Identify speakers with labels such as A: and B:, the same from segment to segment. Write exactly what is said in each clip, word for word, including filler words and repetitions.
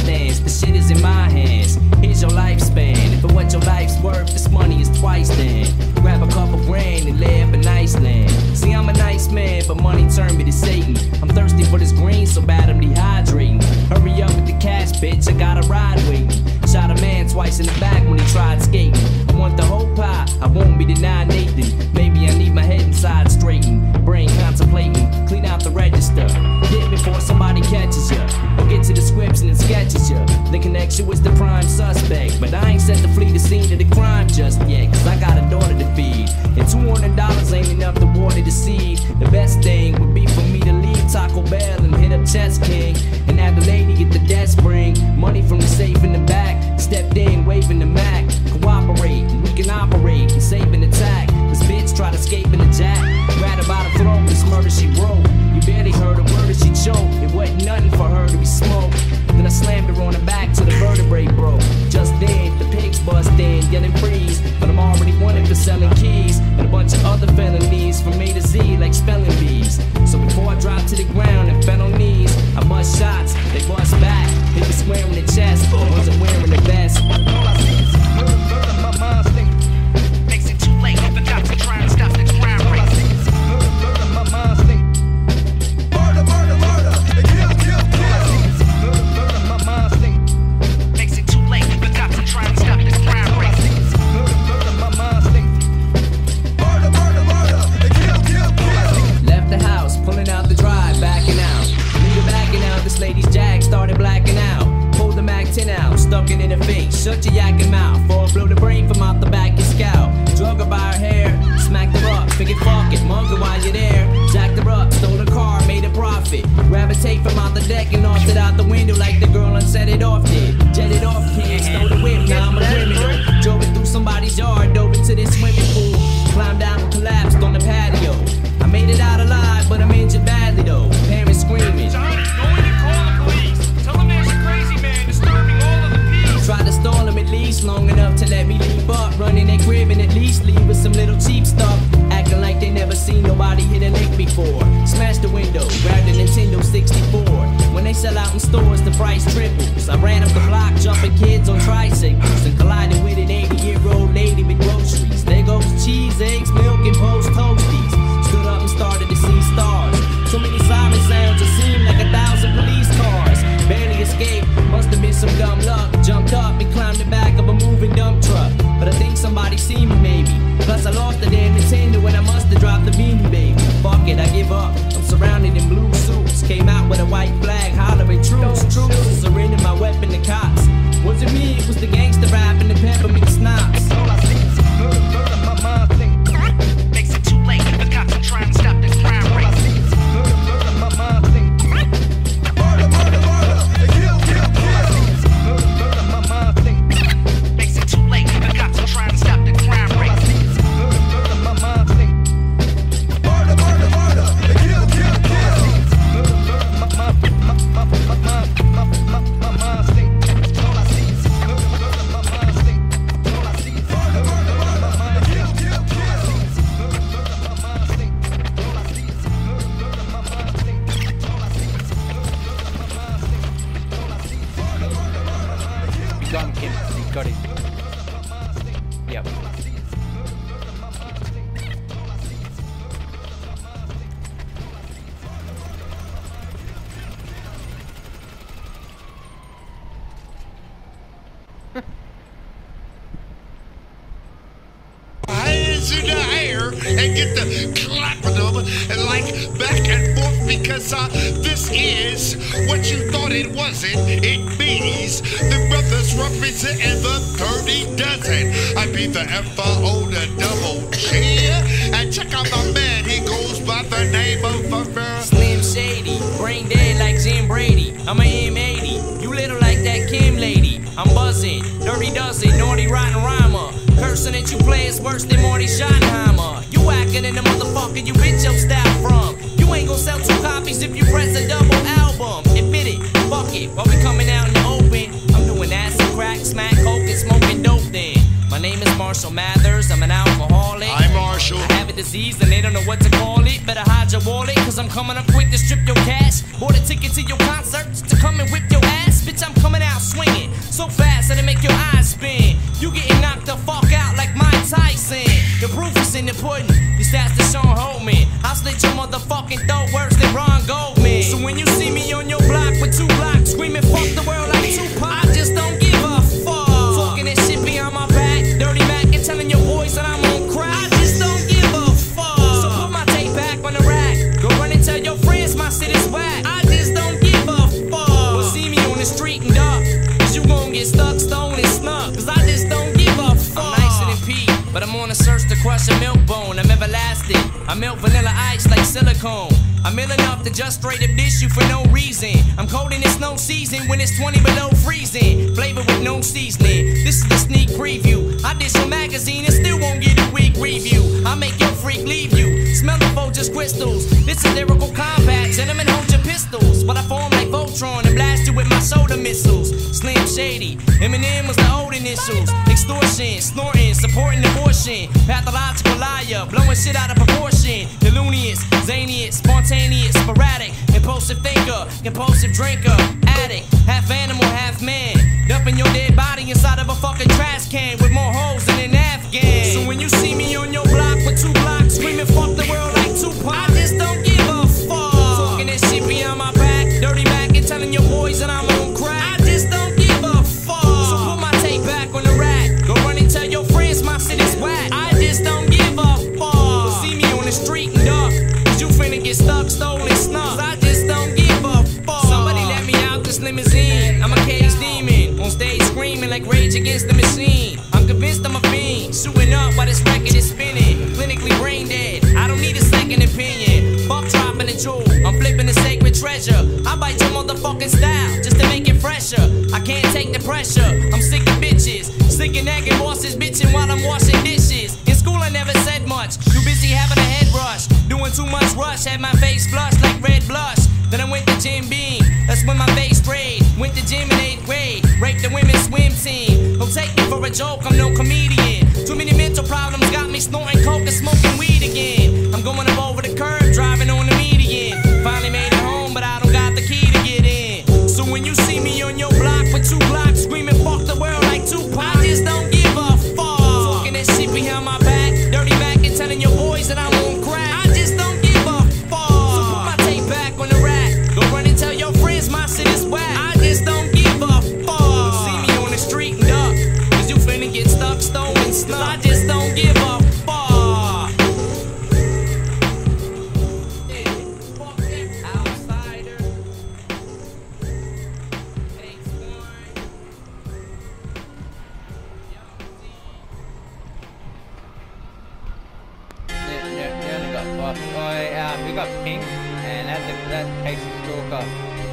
A: stance. The shit is in my hands. Here's your lifespan. And for what your life's worth, this money is twice then. Grab a couple grand and live in Iceland. See, I'm a nice man, but money turned me to Satan. I'm thirsty for this green so bad I'm dehydrating. Hurry up with the cash, bitch, I got a ride waiting. Shot a man twice in the back when he tried skating. I want the whole pie, I won't be denied Nathan. Maybe I need my head inside straightened. Brain contemplating, clean out the register. Hit before somebody catches ya, or get to the scripts and it sketches ya. The connection was the prime suspect, but I ain't set to flee the scene of the crime just yet. Cause I got a daughter to feed, and two hundred dollars ain't enough to water the seed. The best thing would be for me to leave Taco Bell and hit up Chess King, and have the lady at the desk bring money from the safe in the back. Stepped in, waving the Mac. Cooperate, and we can operate and save an attack. This bitch tried to escape in the jack. Rat about a throat, this murder she wrote. You barely heard a word that she choked. It wasn't nothing for her to be smoked. Then I slammed her on the back till the vertebrae broke. Just then, the pigs bust in, yelling freeze. But I'm already wanted for selling keys and a bunch of other felonies from A to Z like spelling bees. So before I dropped to the ground and fell on knees, I bust shots, they bust back. They was squaring the chest, I wasn't wearing the vest.
B: All I see is murder, murder, my mind's thinking. Makes it too late, I forgot to try and stop the crime rate. All I see is murder, murder, my mind's thinking. Murder, murder, murder, kill, kill, kill. All I see is murder, murder, my mind's thinking. Makes it too late, I forgot to try and stop the crime rate. All I see is murder, murder, my mind's thinking. Murder, murder, murder, kill, kill, kill.
A: Left the house, pulling out the drive, backing out. Nigga backing out, this lady's jag started blacking out. Pulled the Mac ten out, stuck it in her face. Shut your yakking mouth, or blow the brain from out the back of your scalp. Drug her by her hair, smacked her up, figured fuck it, mug her while you're there. Jacked her up, stole her car, made a profit. Grab a tape from out the deck and knocked it out the window like the girl and set it off did. Jetted off, kid, stole the whip, now I'm a criminal. Drove it through somebody's yard, dove into this swimming pool. Climbed down and collapsed on the patio. I made it out alive, but I'm injured badly though. Parents screaming.
B: Son, go in and call the police. Tell them there's a crazy man disturbing all of the peace.
A: Tried to stall him at least long enough to let me leap up. Running their crib and at least leave with some little cheap stuff. Acting like they never seen nobody hit a lick before. Smashed the window, grabbed a Nintendo sixty-four. When they sell out in stores, the price triples. I ran up the block, jumping kids on tricycles, and collided with an eighty-year-old lady with groceries. There goes cheese, eggs, milk, and post toasties. Stood up and started to see stars. So many siren sounds, it seemed like a thousand police cars. Barely escaped, must have been some dumb luck. Jumped up and climbed the back of a moving dump truck. But I think somebody seen me maybe. Plus I lost the damn Nintendo when I must have dropped the Beanie Baby. Fuck it, I give up. I'm surrounded in blue suits. Came out with a white flag, hollering truce, truce. Surrendered my weapon to cops. Wasn't me, it was the gangster rap and the peppermint schnapps.
B: All I see is murder, murder, my mind's thinking. Makes it too late, the cops are trying to stop the crime rate. All I see is murder, murder, my mind's thinking. Murder, murder, murder, kill, kill, kill. All I see is murder, murder, my mind's thinking. Makes it too late, the cops are trying to stop the crime rate. All I see is murder, murder, my mind's thinking. Murder, murder, murder, kill, kill, kill. All I see is murder, murder, my mind, my, my, my mind, my, my, my mind's thinking. All I see is murder, murder, my mind's thinking. All I see is murder, murder, murder, kill, kill, kill. All I see is murder, murder, my mind's thinking. All I see is murder, murder, my mind's thinking. All I see is murder, murder, my mind's thinking. All I see is murder, murder, murder, kill.
C: You done, Kim. You got it. Yep.
D: Hands in the air and get the clapping them and like back and forth because uh, this is what you thought it wasn't. It means the brothers representing the thirty dozen. I be the F O, the double G. And check out my man, he goes by the name of uh,
A: Slim Shady, brain dead like Jim Brady. I'm a M eighty, you little like that Kim lady. I'm buzzing, dirty dozen, naughty rotten rhymer. Cursing that you play is worse than Marty Schottenheimer. You acting in the motherfucker you bitch your style from. You ain't gon' sell two copies if you press a double album. Admit it, fuck it, while we coming out in the open. I'm doing acid, crack, smack, coke, and smoking dope then. My name is Marshall Mathers, I'm an alcoholic.
D: I'm Marshall.
A: I have a disease and they don't know what to call it. Better hide your wallet, cause I'm coming up quick to strip your cash. Bought a ticket to your concert to come and whip your ass. Bitch, bitch, I'm coming out swinging so fast that it make your eyes spin. You getting knocked the fuck out like Mike Tyson. The proof is in the pudding. These stats to Sean Holman. I'll slit your motherfucking throat worse than Ron Goldman. So when you see me on your block with two blocks screaming fuck the world like Tupac, I just don't give a fuck. Talking that shit behind my back, dirty Mac, and telling your boys that I'm on crack. I just don't give a fuck. So put my tape back on the rack. Go run and tell your friends my shit is whack. I just don't give a fuck. Well, see me on the street and duck, cause you gon' get stuck, stoned, and snuck. Cause I just don't give a fuck. I'm nicer than Pete, but I'm on a search to crush a milk bone. I'm everlasting. I melt vanilla ice like silicone. I'm ill enough to just straight up dish you for no reason. I'm cold in it's no season when it's twenty below freezing. Flavor with no seasoning. This is the sneak preview. I dish your magazine and still won't get a weak review. I make your freak leave you. Smell the Folgers crystals. This is lyrical combat. Gentlemen, hold your pistols. While I form like Voltron and blast you with my soda missiles. Slim Shady. Eminem was the old initials. Extortion, snorting, supporting abortion. Pathological liar, blowing shit out of proportion. Delunious, zaniest, spontaneous, sporadic, impulsive thinker, compulsive drinker, addict, half animal, half man. Dumping your dead body inside of a fucking trash can with more holes than an Afghan. So when you see me on your block with two blocks screaming fuck the world like Tupac, I just don't give a fuck. Talking that shit behind my back, dirty Mac, and telling your boys that I'm on crack. I just don't give a fuck. So put my tape back on the rack. Go run and tell your friends my shit is whack. I just don't give a fuck. See me on the street and duck, cause you finna get stuck, stolen, snuck. I just don't give a fuck. Somebody let me out this limousine. I'm a cage demon, on stage screaming like Rage Against the Machine. I'm convinced I'm a fiend, shooting up while this record is spinning. Clinically brain dead, I don't need a second opinion. Fuck dropping a jewel, I'm flipping a sacred treasure. I bite your motherfucking style just to make it fresher. I can't take the pressure, I'm sick of bitches. Sick of nagging bosses bitching while I'm washing dishes. In school I never said much, too busy having a head rush. Doing too much rush, had my face flushed like red blush. Then I went to Jim Beam, that's when my face sprayed. Went to gym in eighth grade, raped the women's swim team. Don't take me for a joke, I'm no comedian. Too many mental problems got me snorting coke and smoking weed again. I'm going up over the curb, driving on the median. Finally made it home, but I don't got the key to get in. So when you see me on your block with two blocks screaming fuck the world like Tupac, I just don't give a fuck. Talking that shit behind my back, dirty Mac, and telling your boys that I'm on crack. I just don't give a fuck. So put my tape back on the rack. Go run and tell your friends my shit is whack. I just don't give a fuck. See me on the street and duck, cause you finna get stuck, stolen, snuck. I just don't give a fuck. Yeah, fuck that outsider. Takes one.
C: Yeah, yeah, yeah, they got fucked. Oh, yeah, we got Pink, and that's a, that takes a Joker.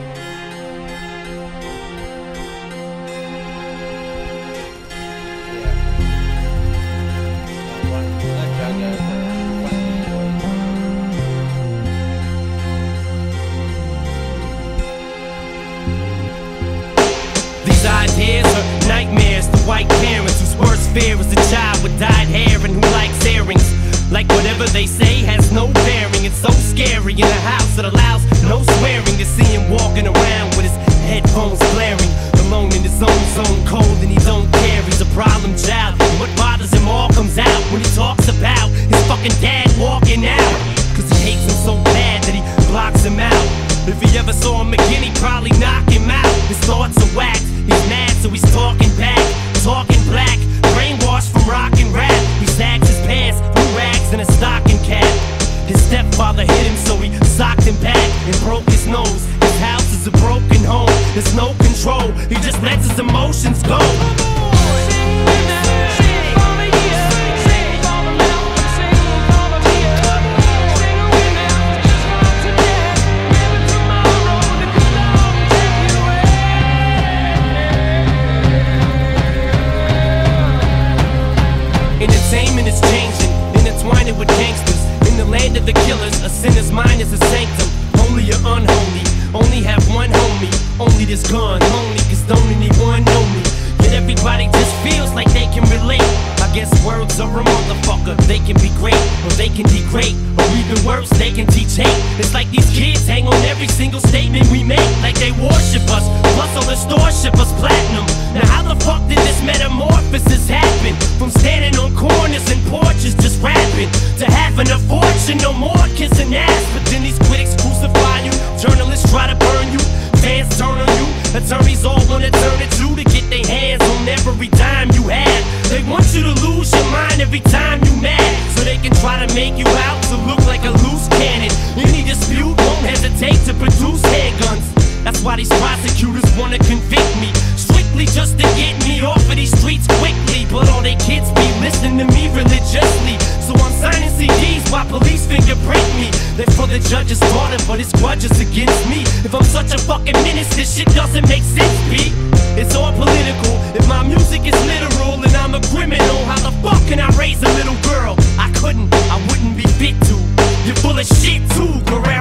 E: These ideas are nightmares to white parents whose worst fear is a child with dyed hair and who likes earrings. Like whatever they say has no bearing. It's so scary in a house that allows no swearing. To see him walking around with his headphones blaring, alone in his own zone, cold and he don't care. He's a problem child, and what bothers him all comes out when he talks about his fucking dad walking out. Cause he hates him so bad that he blocks him out. If he ever saw him again, he'd probably knock him out. His thoughts are whacked, he's mad so he's talking back, talking black, brainwashed from rock and rap. He sags his pants, blue rags and a stocking cap. His stepfather hit him so he socked him back and broke his nose. His house is a broken home, there's no control, he just lets his emotions go. Entertainment is changing, intertwining with gangsters. In the land of the killers, a sinner's mind is a sanctum. Holy or unholy, only have one homie. Only this gun, only cause don't anyone know me. Yet everybody just feels like they can relate. I guess words are a motherfucker. They can be great, or they can degrade, or even worse, they can teach hate. It's like these kids hang on every single statement we make, like they worship us. Plus all the store, ship us platinum. Now how the fuck did this metamorphosis happen? From standing on corners and porches just rapping to having a fortune, no more kissing ass. But then these critics crucify you, journalists try to burn you, fans turn on you, attorneys all wanna turn it to to get their hands on every dime you have. They want you to lose your mind every time you mad, so they can try to make you out to look like a loose cannon. Any dispute won't hesitate to produce handguns. That's why these prosecutors wanna convict me, strictly just to get me off of these streets quickly. But all they kids be listening to me religiously, so I'm signing C Ds while police fingerprint me. They're for the judge's daughter, but it's grudges against me. If I'm such a fucking menace, this shit doesn't make sense, B. It's all political. If my music is literal and I'm a criminal, how the fuck can I raise a little girl? I couldn't, I wouldn't be fit to. You're full of shit too, Guerrero.